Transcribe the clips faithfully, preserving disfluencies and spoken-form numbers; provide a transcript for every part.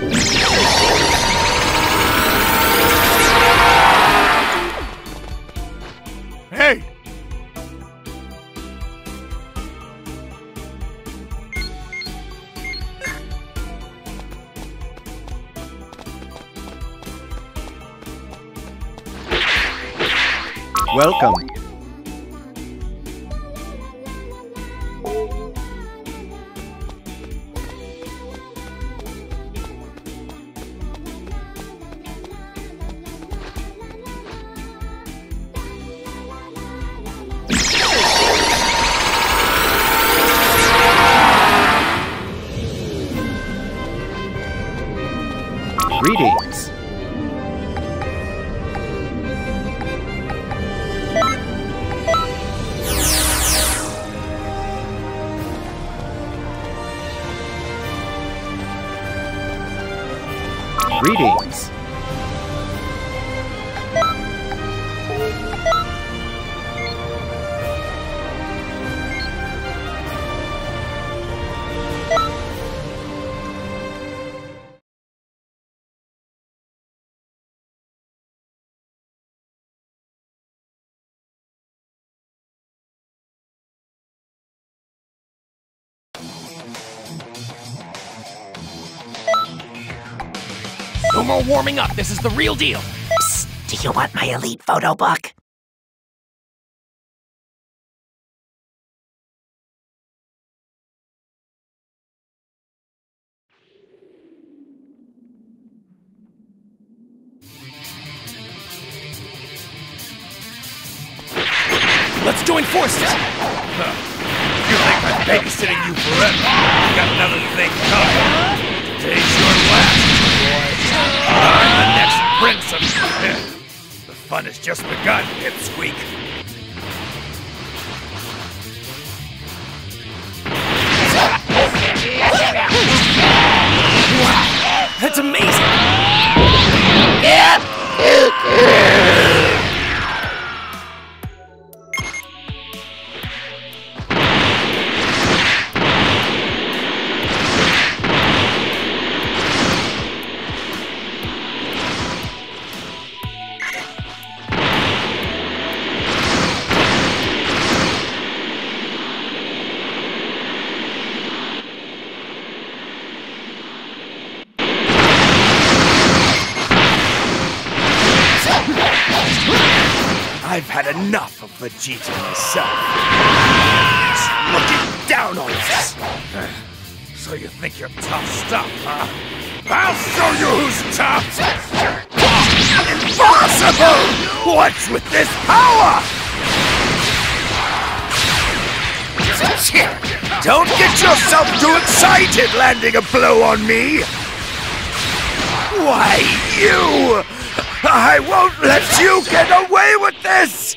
Hey! Welcome. Greetings. Greetings. No more warming up. This is the real deal. Psst, do you want my elite photo book? Let's join forces. Huh. You think I'm babysitting you forever? You got another thing coming. Today's your last, boy. I'm the next prince of... The fun has just begun, Pipsqueak. Wow, that's amazing. I've had enough of Vegeta myself. He's looking down on us. So you think you're tough stuff, huh? I'll show you who's tough! Impossible! What's with this power? Don't get yourself too excited landing a blow on me! Why, you! I won't let you get away with this!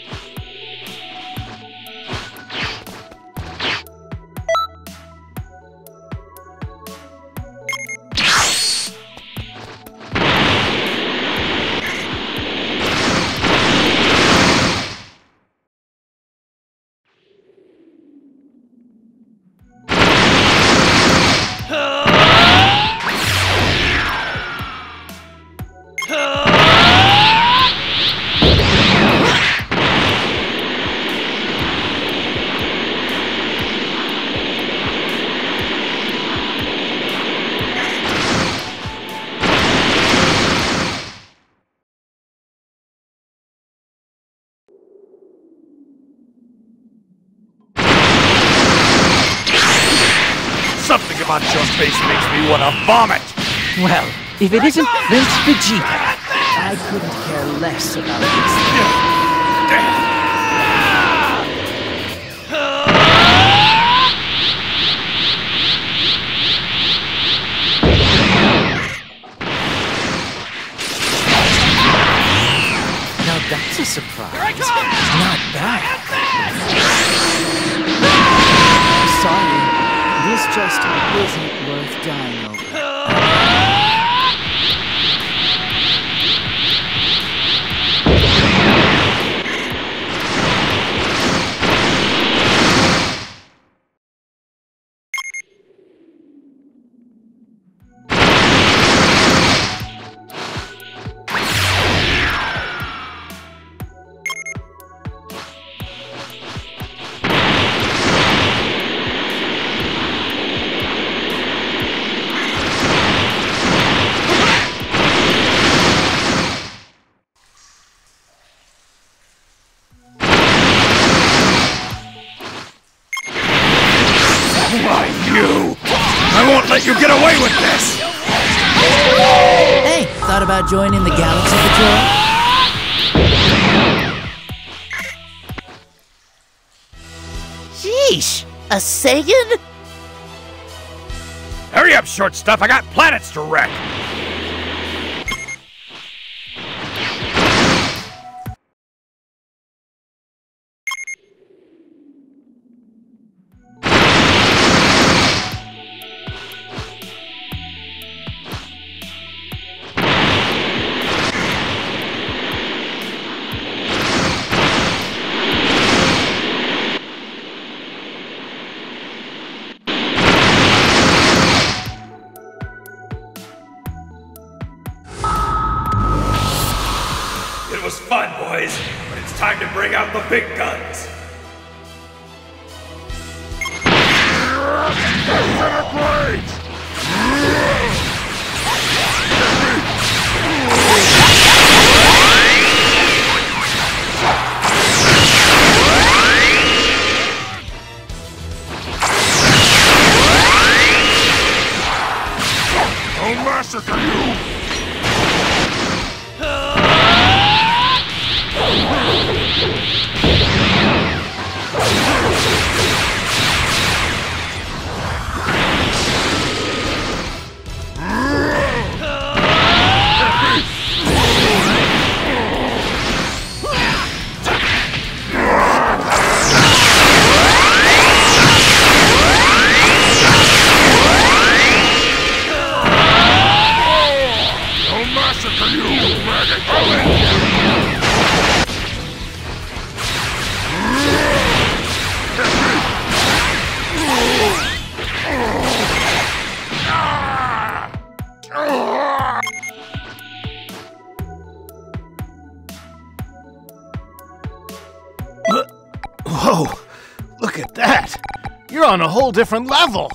Something about your face makes me want to vomit! Well, if it isn't Prince Vegeta, I couldn't care less about this. Now that's a surprise. Not bad. Sorry. This just isn't worth dying over. about joining the Galaxy Patrol? Sheesh! A Saiyan? Hurry up, short stuff. I got planets to wreck. It was fun, boys, but it's time to bring out the big guns. I'll massacre you! Whoa! Look at that! You're on a whole different level!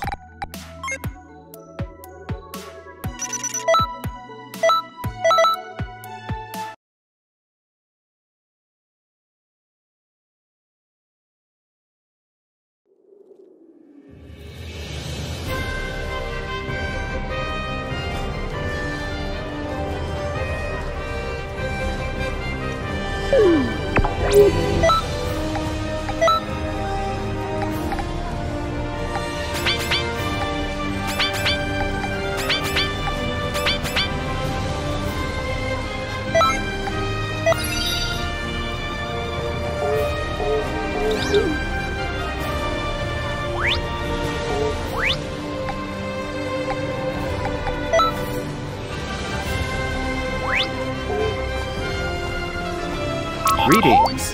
Greetings.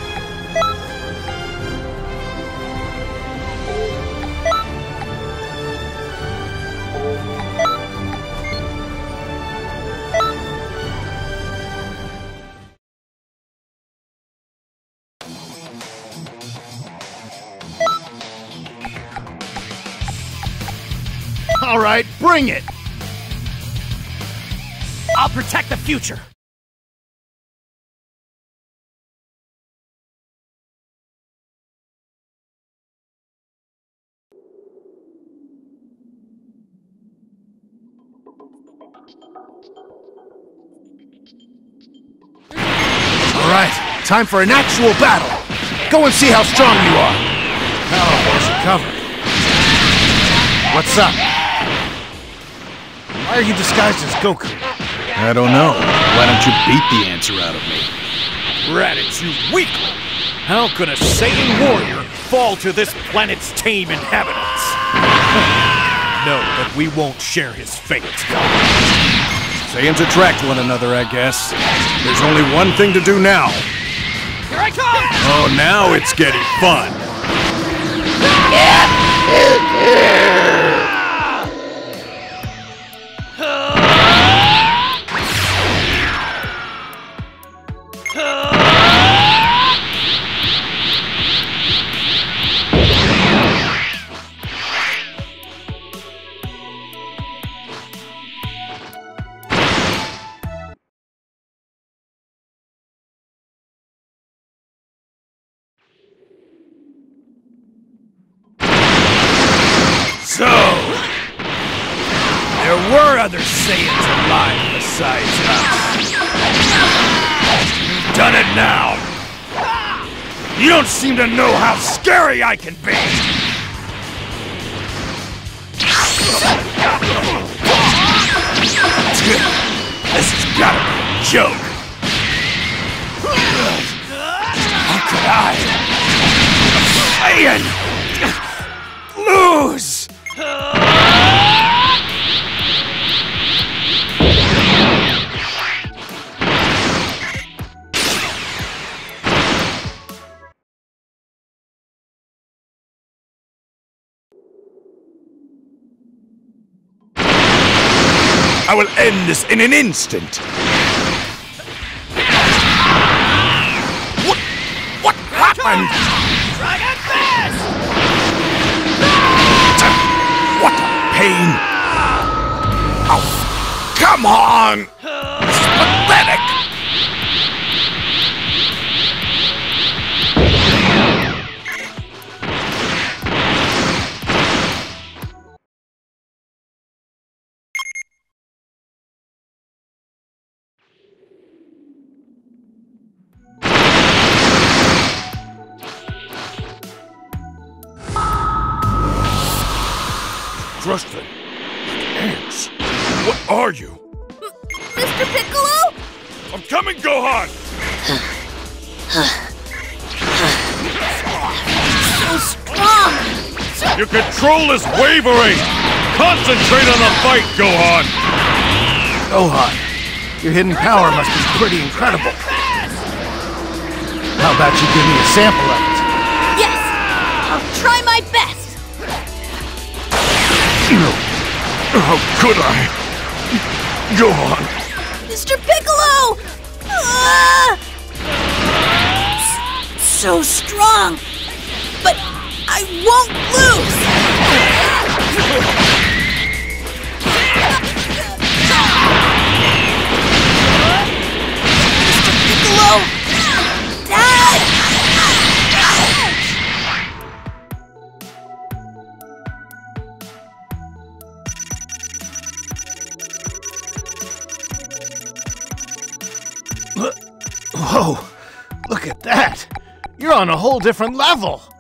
All right, bring it! I'll protect the future. Alright, time for an actual battle! Go and see how strong you are! Oh, there's your cover. What's up? Why are you disguised as Goku? I don't know. Why don't you beat the answer out of me? Gratitude, you weakling! How could a Saiyan warrior fall to this planet's tame inhabitants? Know that we won't share his fate. Saiyans attract one another, I guess. There's only one thing to do now. Here I come! Oh, now it's getting fun. So, there were other Saiyans alive in the size up. You've done it now. You don't seem to know how scary I can be. This has got to be a joke. How could I, Saiyan, lose? I will end this in an instant. What? What happened? Dragon Fist! What a pain! Oh, come on! This is pathetic! Trustful. Ants. What are you? Mister Piccolo? I'm coming, Gohan! So strong! Your control is wavering! Concentrate on the fight, Gohan! Gohan, your hidden power must be pretty incredible. How about you give me a sample of it? Yes! I'll try my best! How could I? Gohan! Mister Piccolo! Ah! S- so strong! But I won't lose! Mister Piccolo! Dad! Whoa, look at that. You're on a whole different level.